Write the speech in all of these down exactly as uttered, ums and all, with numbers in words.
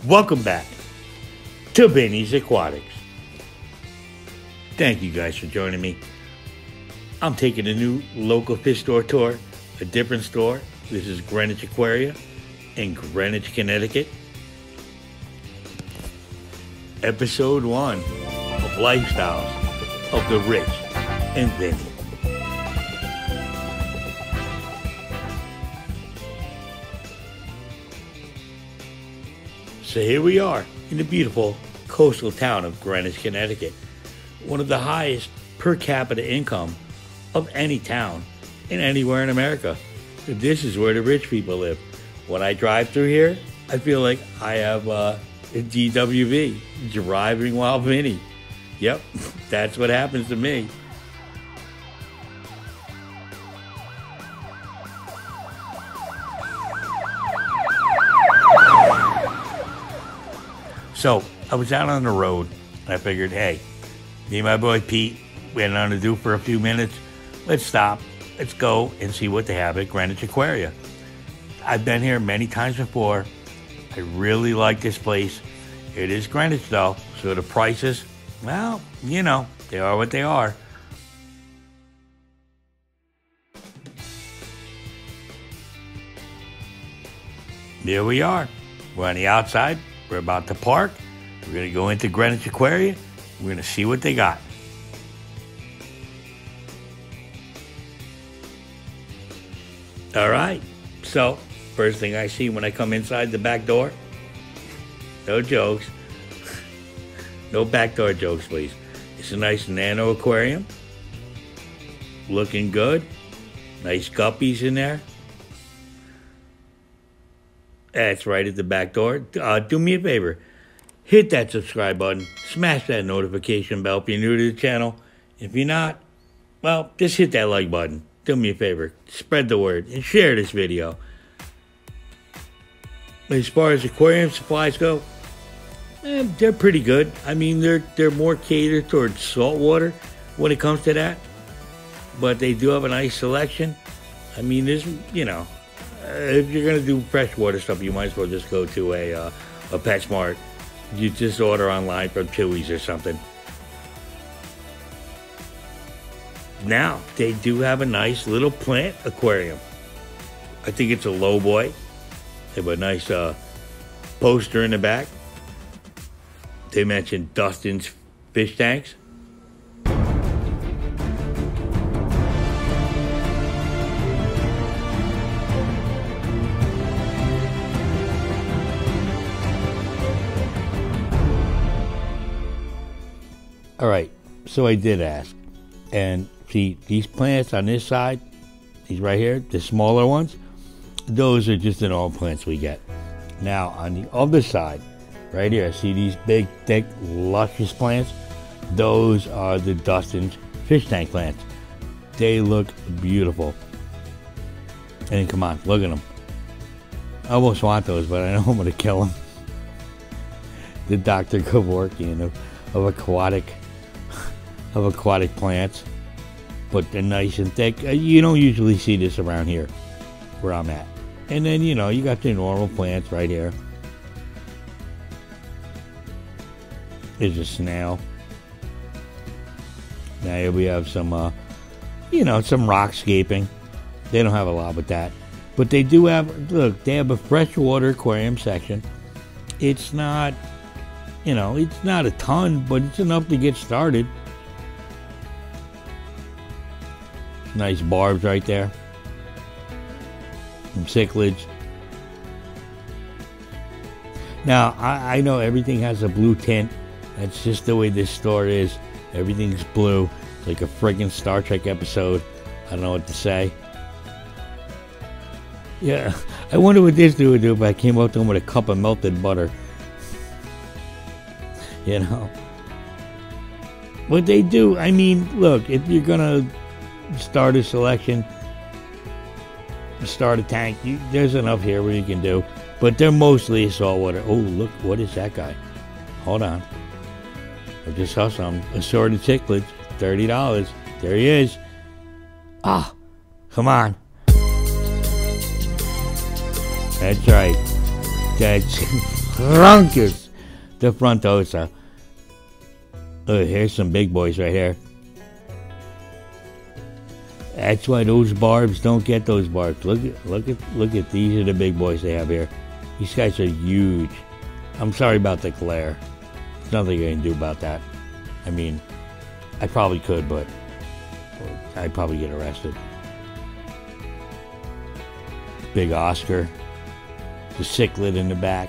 Welcome back to Vinny's Aquatics. Thank you guys for joining me. I'm taking a new local fish store tour, a different store. This is Greenwich Aquaria in Greenwich, Connecticut. Episode one of Lifestyles of the Rich and Vinny. So here we are in the beautiful coastal town of Greenwich, Connecticut. One of the highest per capita income of any town in anywhere in America. This is where the rich people live. When I drive through here, I feel like I have uh, a D W V, driving while Vinny. Yep, that's what happens to me. So, I was out on the road, and I figured, hey, me and my boy Pete, we had nothing to do for a few minutes. Let's stop. Let's go and see what they have at Greenwich Aquaria. I've been here many times before. I really like this place. It is Greenwich, though, so the prices, well, you know, they are what they are. There we are. We're on the outside. We're about to park. We're going to go into Greenwich Aquaria. We're going to see what they got. All right. So, first thing I see when I come inside the back door, no jokes. No backdoor jokes, please. It's a nice nano aquarium. Looking good. Nice guppies in there. That's right at the back door. Uh, do me a favor. Hit that subscribe button. Smash that notification bell if you're new to the channel. If you're not, well, just hit that like button. Do me a favor. Spread the word and share this video. As far as aquarium supplies go, eh, they're pretty good. I mean, they're, they're more catered towards saltwater when it comes to that. But they do have a nice selection. I mean, there's, you know, Uh, if you're going to do freshwater stuff, you might as well just go to a uh, a PetSmart. You just order online from Chewy's or something. Now, they do have a nice little plant aquarium. I think it's a low boy. They have a nice uh, poster in the back. They mentioned Dustin's fish tanks. All right, so I did ask, and see, these plants on this side, these right here, the smaller ones, those are just in all plants we get. Now, on the other side, right here, see these big, thick, luscious plants? Those are the Dustin's fish tank plants. They look beautiful. And come on, look at them. I almost want those, but I know I'm going to kill them. The Doctor Kevorkian of, of aquatic. of aquatic plants, but they're nice and thick. You don't usually see this around here where I'm at. And then, you know, you got the normal plants right here. There's a snail. Now here we have some, uh, you know, some rockscaping. They don't have a lot with that. But they do have, look, they have a freshwater aquarium section. It's not, you know, it's not a ton, but it's enough to get started. Nice barbs right there. Some cichlids. Now, I, I know everything has a blue tint. That's just the way this store is. Everything's blue. It's like a friggin' Star Trek episode. I don't know what to say. Yeah, I wonder what this dude would do if I came up to him with a cup of melted butter. You know? What they do, I mean, look, if you're gonna start a selection, start a tank, you, there's enough here where you can do, but they're mostly saltwater. Oh, look, what is that guy? Hold on, I just saw some assorted cichlids, thirty dollars. There he is. Ah, come on. That's right. That's Crunkus, the frontosa. Oh, here's some big boys right here. That's why those barbs don't get those barbs. Look at, look at, look at these are the big boys they have here. These guys are huge. I'm sorry about the glare. There's nothing I can do about that. I mean, I probably could, but I'd probably get arrested. Big Oscar. The cichlid in the back.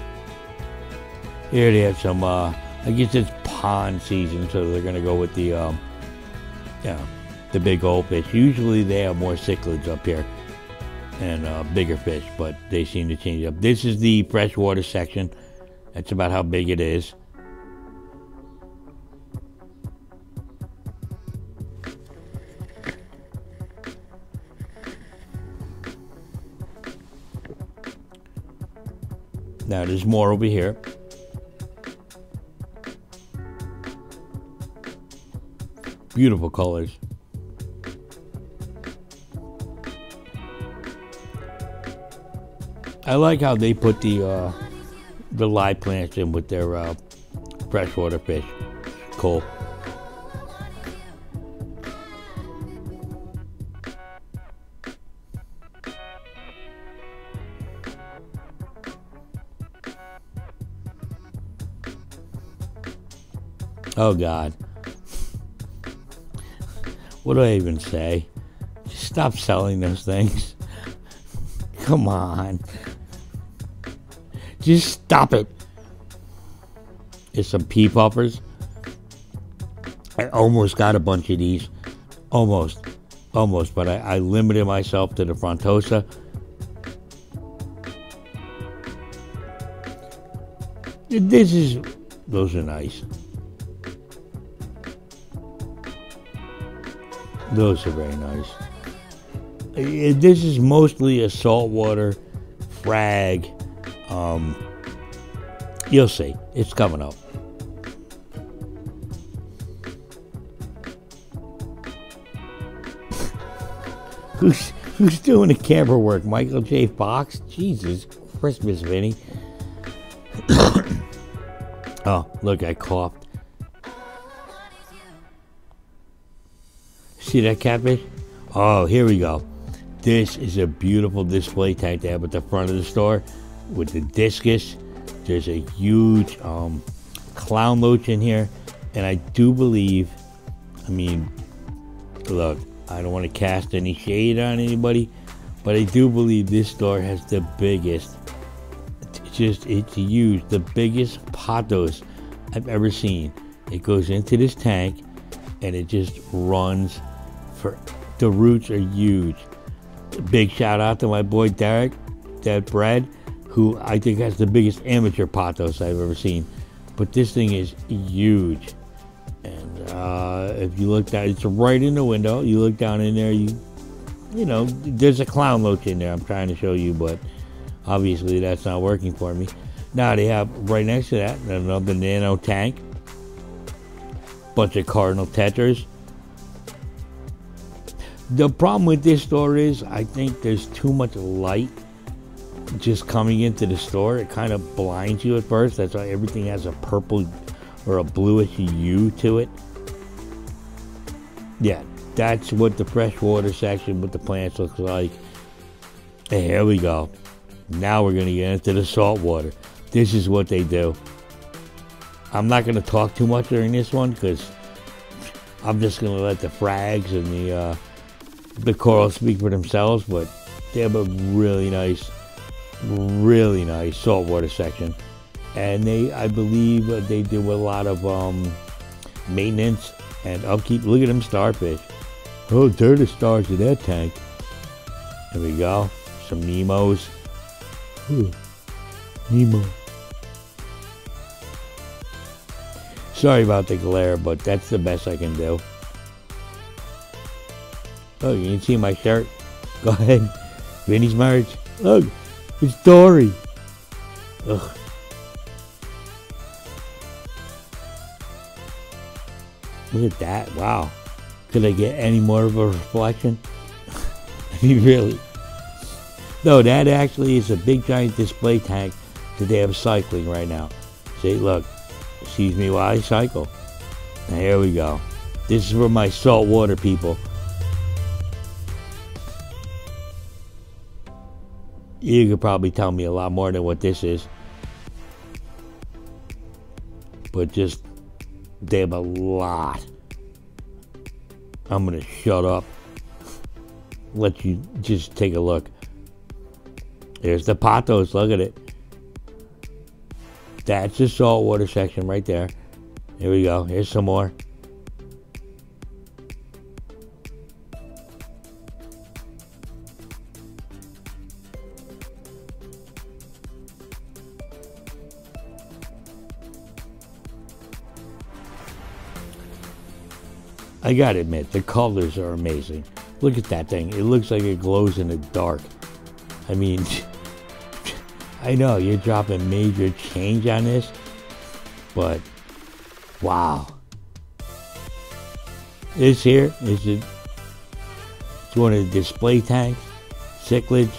Here they have some, uh, I guess it's pond season, so they're going to go with the, um, yeah, the big old fish. Usually they have more cichlids up here and uh, bigger fish, but they seem to change up. This is the freshwater section. That's about how big it is. Now there's more over here. Beautiful colors. I like how they put the uh, the live plants in with their uh, freshwater fish. Cool. Oh God. What do I even say? Just stop selling those things. Come on. Just stop it. There's some pea puffers. I almost got a bunch of these. Almost. Almost. But I, I limited myself to the frontosa. This is... Those are nice. Those are very nice. This is mostly a saltwater frag. Um, you'll see. It's coming up. who's who's doing the camera work? Michael J. Fox? Jesus Christmas, Vinny. Oh, look, I coughed. See that catfish? Oh, here we go. This is a beautiful display tank they have at the front of the store with the discus. There's a huge um, clown loach in here. And I do believe, I mean, look, I don't want to cast any shade on anybody, but I do believe this store has the biggest, it's just, it's huge, the biggest pothos I've ever seen. It goes into this tank and it just runs for, the roots are huge. Big shout out to my boy Derek, Dead Bread, who I think has the biggest amateur pothos I've ever seen. But this thing is huge. And uh, if you look down, it's right in the window. You look down in there, you you know, there's a clown loach in there I'm trying to show you, but obviously that's not working for me. Now they have right next to that another nano tank. Bunch of cardinal tetras. The problem with this store is I think there's too much light just coming into the store. It kind of blinds you at first. That's why everything has a purple or a bluish hue to it. Yeah, that's what the freshwater section with the plants looks like. And here we go. Now we're going to get into the saltwater. This is what they do. I'm not going to talk too much during this one because I'm just going to let the frags and the uh, the corals speak for themselves, but they have a really nice, really nice saltwater section. And they, I believe, uh, they do a lot of um, maintenance and upkeep. Look at them starfish. Oh, they're the stars of that tank. There we go. Some Nemos. Ooh, Nemo. Sorry about the glare, but that's the best I can do. Oh, you can see my shirt. Go ahead. Vinny's merch. Look, it's Dory. Ugh. Look at that. Wow. Could I get any more of a reflection? I mean, really. No, that actually is a big giant display tank the day of cycling right now. See, look, excuse me while I cycle. Now here we go. This is for my saltwater people. You could probably tell me a lot more than what this is. But just, they have a lot. I'm going to shut up. Let you just take a look. There's the patos. Look at it. That's the saltwater section right there. Here we go. Here's some more. I gotta admit, the colors are amazing. Look at that thing. It looks like it glows in the dark. I mean, I know you're dropping major change on this, but wow. This here is a, it's one of the display tanks, cichlids.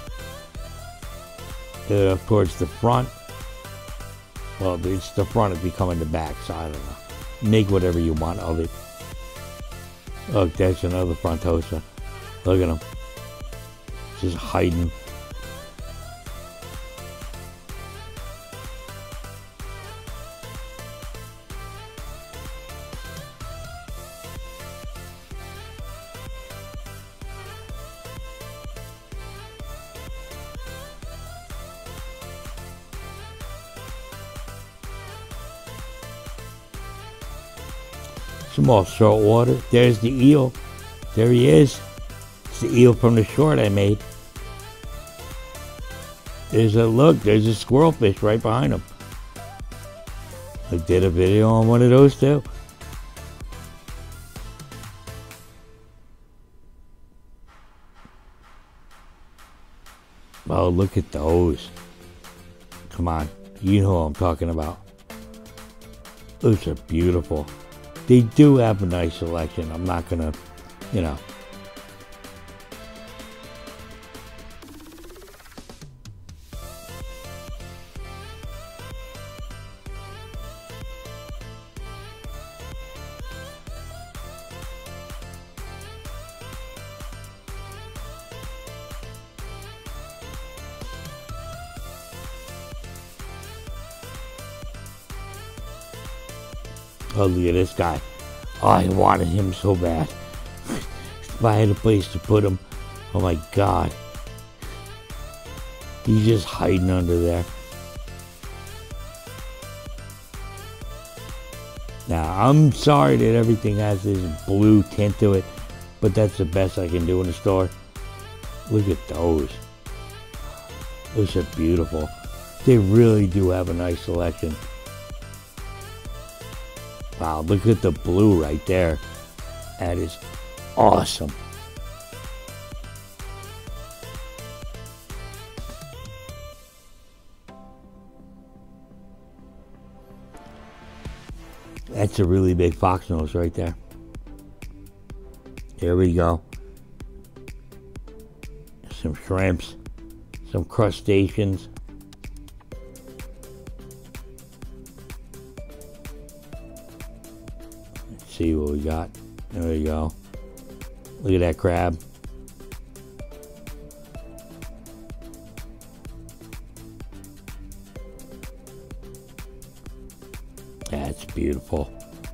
Uh, towards the front. Well, it's the front if you come in the back, so I don't know. Make whatever you want of it. Look, there's another frontosa. Look at him. Just hiding. Some more salt water. There's the eel. There he is. It's the eel from the short I made. There's a look. There's a squirrelfish right behind him. I did a video on one of those too. Oh, look at those. Come on. You know what I'm talking about. Those are beautiful. They do have a nice selection. I'm not gonna, you know. Oh, look at this guy. Oh, I wanted him so bad. If I had a place to put him, oh my God. He's just hiding under there. Now, I'm sorry that everything has this blue tint to it, but that's the best I can do in the store. Look at those. Those are beautiful. They really do have a nice selection. Wow, look at the blue right there. That is awesome. That's a really big fox nose right there. Here we go. Some shrimps, some crustaceans. See what we got. There we go. Look at that crab. That's beautiful.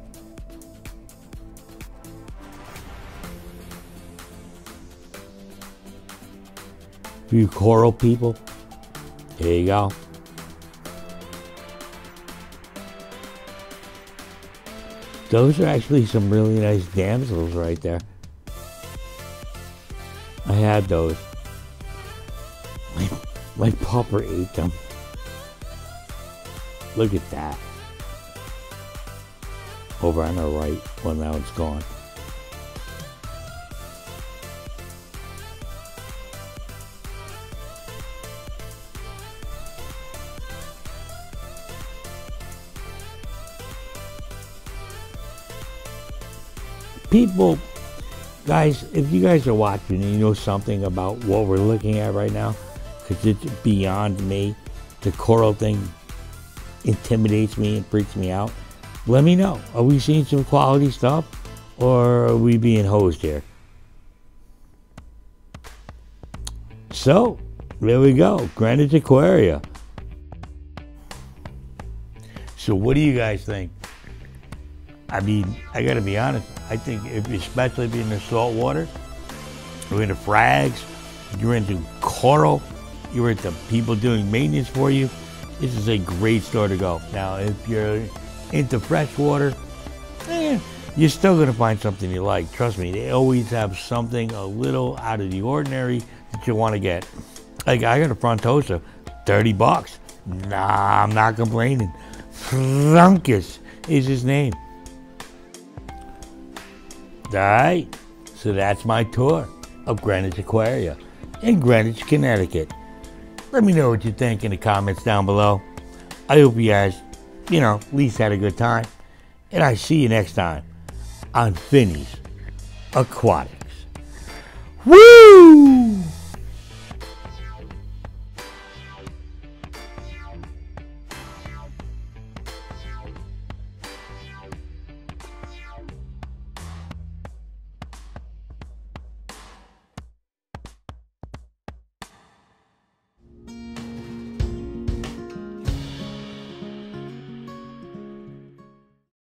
You coral people. There you go. Those are actually some really nice damsels right there. I had those. My, my pupper ate them. Look at that. Over on the right. Well, now it's gone. People, guys, if you guys are watching and you know something about what we're looking at right now, because it's beyond me, the coral thing intimidates me and freaks me out, let me know. Are we seeing some quality stuff, or are we being hosed here? So, there we go, Greenwich Aquaria. So what do you guys think? I mean, I gotta be honest, I think if, especially if you're in the saltwater, you're into frags, you're into coral, you're into people doing maintenance for you, this is a great store to go. Now, if you're into freshwater, eh, you're still gonna find something you like. Trust me, they always have something a little out of the ordinary that you wanna get. Like, I got a Frontosa, thirty bucks. Nah, I'm not complaining. Frunkus is his name. Alright, so that's my tour of Greenwich Aquaria in Greenwich, Connecticut. Let me know what you think in the comments down below. I hope you guys, you know, at least had a good time. And I see you next time on Vinny's Aquatics. Woo!